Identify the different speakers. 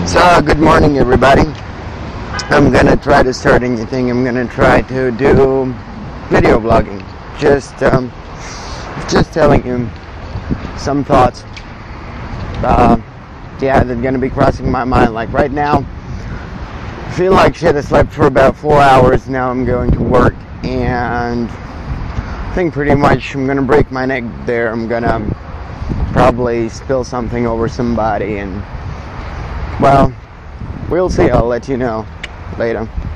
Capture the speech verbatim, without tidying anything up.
Speaker 1: So, good morning, everybody. I'm gonna try to start anything. I'm gonna try to do video vlogging. Just, um, just telling you some thoughts. Uh, yeah, that's gonna be crossing my mind. Like right now, I feel like shit. I slept for about four hours. Now I'm going to work, and I think pretty much I'm gonna break my neck there. I'm gonna probably spill something over somebody, and well, we'll see. I'll let you know later.